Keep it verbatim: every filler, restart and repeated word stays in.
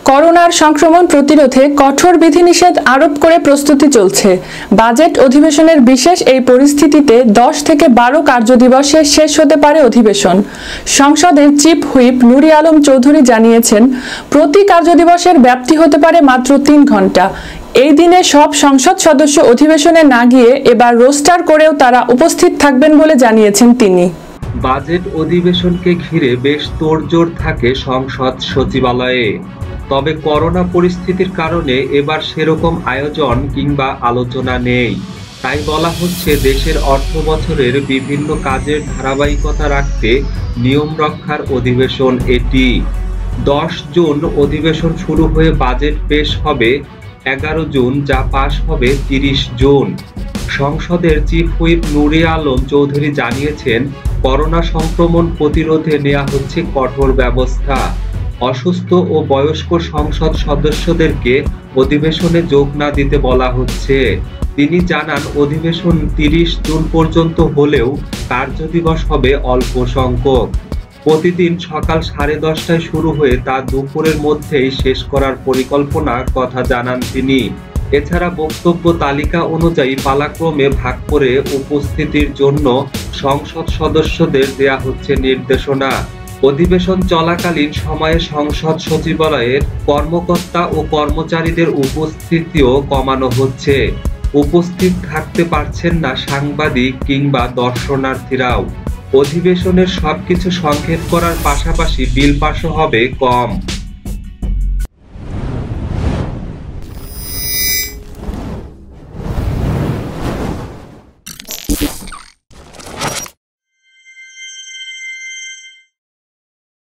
করোনার সংক্রমণ প্রতিরোধে কঠোর বিধিনিষেধ আরোপ করে প্রস্তুতি চলছে। বাজেট অধিবেশনের বিশেষ এই পরিস্থিতিতে দশ থেকে বারো কার্যদিবসে শেষ হতে পারে অধিবেশন। সংসদের চিফ হুইপ নুরি আলম চৌধুরী জানিয়েছেন, প্রতি কার্যদিবসের ব্যাপ্তি হতে পারে মাত্র তিন ঘন্টা। এই দিনে সব সংসদ সদস্য অধিবেশনে না গিয়ে এবার রোস্টার করেও তারা উপস্থিত থাকবেন বলে জানিয়েছেন তিনি। বাজেট অধিবেশনকে ঘিরে বেশ তোড়জোড় থাকে সংসদ সচিবালয়ে। তবে করোনা পরিস্থিতির কারণে এবার সেরকম আয়োজন কিংবা আলোচনা নেই। তাই বলা হচ্ছে, দেশের অর্থ বছরের বিভিন্ন কাজের ধারাবাহিকতা রাখতে নিয়ম রক্ষার অধিবেশন এটি। দশ জুন অধিবেশন শুরু হয়ে বাজেট পেশ হবে এগারো জুন, যা পাশ হবে তিরিশ জুন। সংসদের চিফ হুইপ নুরি আলম চৌধুরী জানিয়েছেন, করোনা সংক্রমণ প্রতিরোধে নেওয়া হচ্ছে কঠোর ব্যবস্থা। অসুস্থ ও বয়স্ক সংসদ সদস্যদেরকে অধিবেশনে যোগ না দিতে বলা হচ্ছে। তিনি জানান, অধিবেশন তিরিশ জুন পর্যন্ত হলেও কার্যদিবস হবে অল্প সংখ্যক। প্রতিদিন সকাল সাড়ে দশটায় শুরু হয়ে তা দুপুরের মধ্যেই শেষ করার পরিকল্পনার কথা জানান তিনি। এছাড়া বক্তব্য তালিকা অনুযায়ী পালাক্রমে ভাগ করে উপস্থিতির জন্য সংসদ সদস্যদের দেয়া হচ্ছে নির্দেশনা। অধিবেশন চলাকালীন সময়ে সংসদ সচিবালয়ের কর্মকর্তা ও কর্মচারীদের উপস্থিতিও কমানো হচ্ছে। উপস্থিত থাকতে পারছেন না সাংবাদিক কিংবা দর্শনার্থীরাও। অধিবেশনের সবকিছু সংক্ষেপ করার পাশাপাশি বিল পাসও হবে কম।